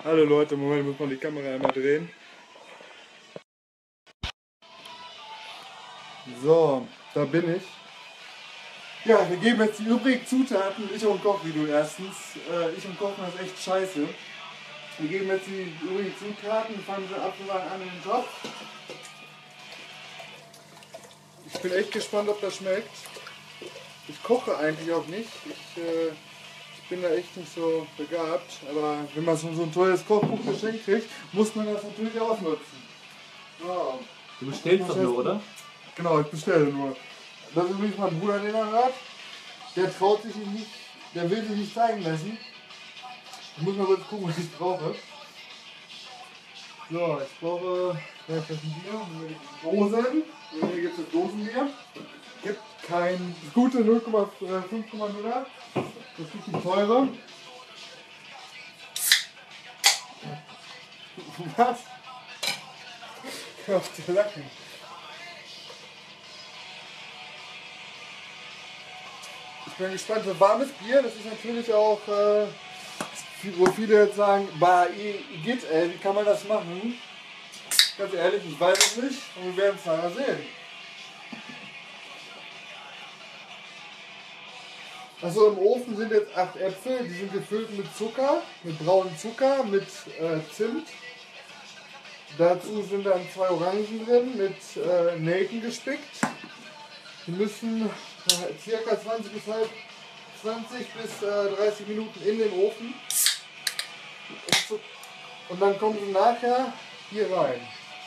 Hallo Leute, Moment, muss man die Kamera einmal drehen. So, da bin ich. Ja, wir geben jetzt die übrigen Zutaten. Ich und Kochvideo erstens. Ich und Kochen ist echt scheiße. Wir geben jetzt die übrigen Zutaten, fangen sie abzuwagen an in den Topf. Ich bin echt gespannt, ob das schmeckt. Ich koche eigentlich auch nicht. Ich bin da echt nicht so begabt. Aber wenn man so ein tolles Kochbuch geschenkt kriegt, muss man das natürlich ausnutzen. So. Du bestellst doch nur, oder? Genau, ich bestelle nur. Das ist übrigens mein Bruder, den er hört. Der traut sich nicht, der will sich nicht zeigen lassen. Ich muss mal kurz gucken, was ich brauche. So, ich brauche das Bier, Dosen. Hier gibt es Dosenbier. Gibt kein das gute 0,5,0er. Das gibt die teure. Was? Auf der Lacken. Ich bin gespannt für warmes Bier. Das ist natürlich auch, wo viele jetzt sagen, bah, geht, ey, wie kann man das machen? Ganz ehrlich, ich weiß es nicht und wir werden es nachher sehen. Also im Ofen sind jetzt 8 Äpfel, die sind gefüllt mit Zucker, mit braunem Zucker, mit Zimt. Dazu sind dann 2 Orangen drin, mit Nelken gespickt. Die müssen ca. 20 bis 30 Minuten in den Ofen. Und dann kommen sie nachher hier rein.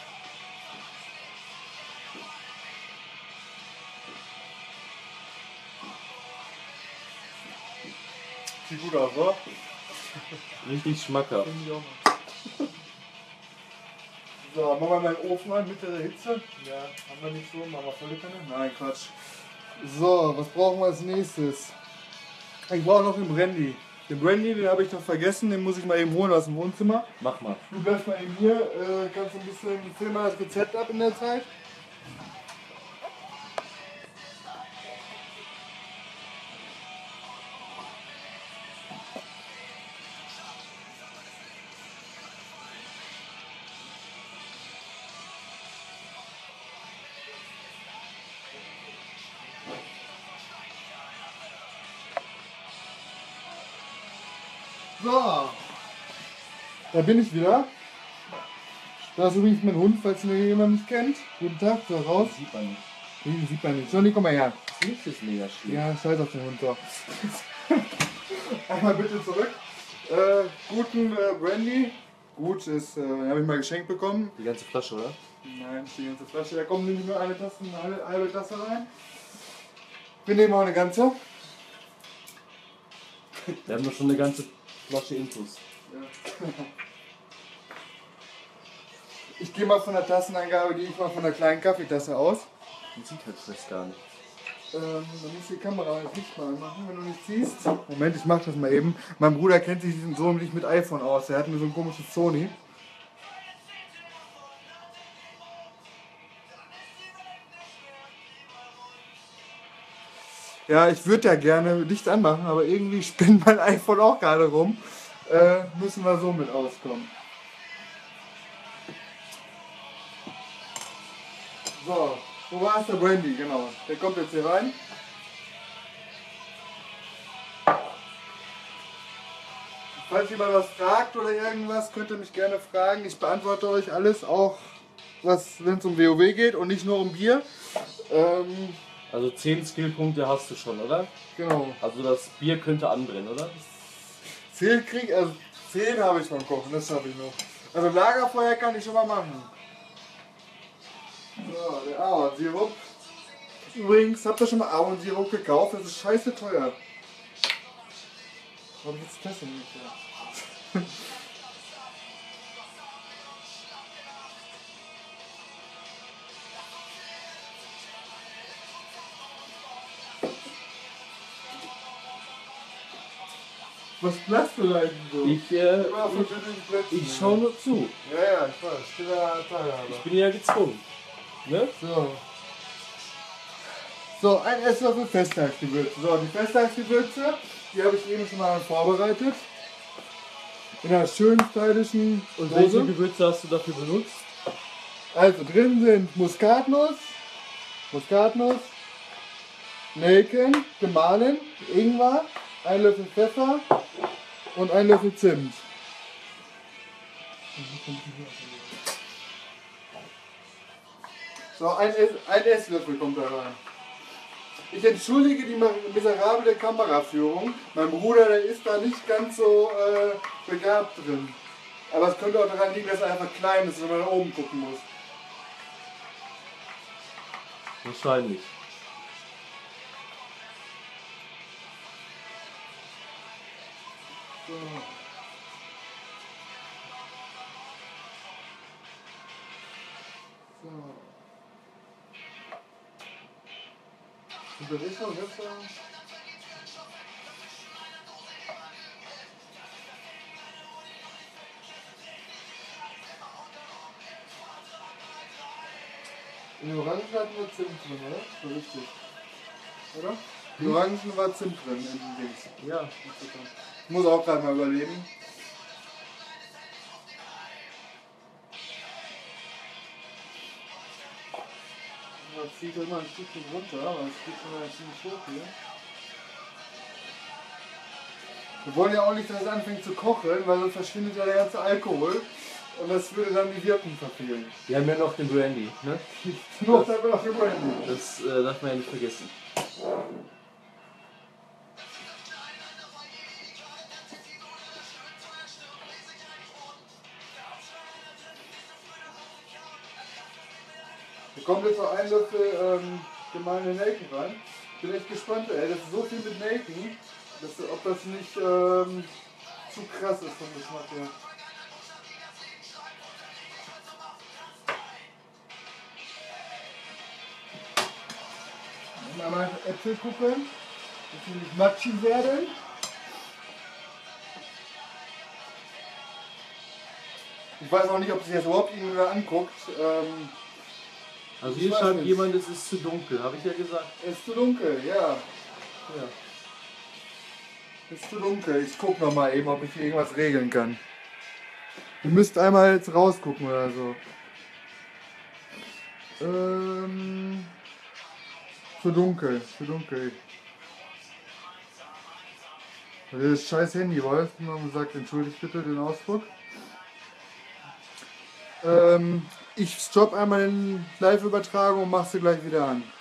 Sieht gut aus, oder? Richtig schmackhaft. So, machen wir mal den Ofen an mit der Hitze. Ja, haben wir nicht so, machen wir volle Kanne. Nein, Quatsch. So, was brauchen wir als nächstes? Ich brauche noch den Brandy. Den Brandy, den habe ich noch vergessen, den muss ich mal eben holen aus dem Wohnzimmer. Mach mal. Du bleibst mal eben hier, kannst ein bisschen filmen das Rezept ab in der Zeit. So, da bin ich wieder. Da ist übrigens mein Hund, falls ihn jemand nicht kennt. Guten Tag, so raus. Sieht man nicht. Den sieht man nicht. Johnny, komm mal her. Das Licht ist mega schlimm. Ja, scheiß auf den Hund doch. Einmal bitte zurück. Guten Brandy. Gut, ist, habe ich mal geschenkt bekommen. Die ganze Flasche, oder? Nein, nicht die ganze Flasche. Da kommt nämlich nur eine halbe Tasse rein. Wir nehmen auch eine ganze. Wir haben doch schon eine ganze Flasche Infos. Ja. Ich gehe mal von der Tassenangabe, gehe ich mal von der kleinen Kaffeetasse aus. Man sieht halt das gar nicht. Dann musst du die Kamera jetzt nicht mal anmachen, wenn du nicht siehst. Moment, ich mach das mal eben. Mein Bruder kennt sich so nicht mit iPhone aus. Der hat nur so ein komisches Sony. Ja, ich würde ja gerne Licht anmachen, aber irgendwie spinnt mein iPhone auch gerade rum. Müssen wir so mit auskommen. So, wo war es der Brandy? Genau, der kommt jetzt hier rein. Falls jemand was fragt oder irgendwas, könnt ihr mich gerne fragen. Ich beantworte euch alles, auch wenn es um WoW geht und nicht nur um Bier. Also 10 Skillpunkte hast du schon, oder? Genau. Also das Bier könnte anbrennen, oder? 10 habe ich beim Kochen, das habe ich noch. Also Lagerfeuer kann ich schon mal machen. So, der Ahornsirup. Übrigens, habt ihr schon mal Ahornsirup gekauft? Das ist scheiße teuer. Wo habe ich jetzt das denn nicht? Ja. Was lachst du da eigentlich so? Ich schaue nur zu. Ja, ich weiß. Ich bin der Teilhaber. Ich bin ja gezwungen. Ne? So, ein Esslöffel Festtagsgewürze. So, die Festtagsgewürze, die habe ich eben schon mal vorbereitet. in einer schönen stylischen Und Dose. welche Gewürze hast du dafür benutzt? Also drin sind Muskatnuss, Nelken, gemahlen, Ingwer, 1 Löffel Pfeffer und 1 Löffel Zimt. So, ein Esslöffel kommt da rein. Ich entschuldige die miserable Kameraführung. Mein Bruder, der ist da nicht ganz so begabt drin. Aber es könnte auch daran liegen, dass er einfach klein ist und man nach oben gucken muss. Wahrscheinlich. So. So. Unterrichtung, Hilfe. In den Orangen hatten wir Zimt drin, oder? So richtig. Oder? Die Orangen war Zimt drin in den Dings. Ja. Ich muss auch gerade mal überleben. Das zieht immer ein Stückchen runter, aber es geht schon mal ziemlich hoch hier. Wir wollen ja auch nicht, dass es anfängt zu kochen, weil sonst verschwindet ja der ganze Alkohol. Und das würde dann die Wirkung verfehlen. Wir haben ja noch den Brandy, ne? Noch das, noch den Brandy. Das darf man ja nicht vergessen. Da kommt jetzt noch 1 Löffel gemahlene Nelken rein. Bin echt gespannt, ey. Das ist so viel mit Nelken, ob das nicht zu krass ist vom Geschmack her. Einmal Äpfel gucken, dass sie nicht matschig werden. Ich weiß auch nicht, ob sich das überhaupt irgendwer anguckt. Also hier schreibt jemand, es ist zu dunkel, habe ich ja gesagt. Es ist zu dunkel, ja. Ja. Es ist zu dunkel. Ich gucke noch mal eben, ob ich hier irgendwas regeln kann. Ihr müsst einmal jetzt rausgucken oder so. Zu dunkel, zu dunkel. Das scheiß Handy Wolf, man sagt, entschuldigt bitte den Ausdruck. Ich stopp einmal die Live-Übertragung und mach sie gleich wieder an.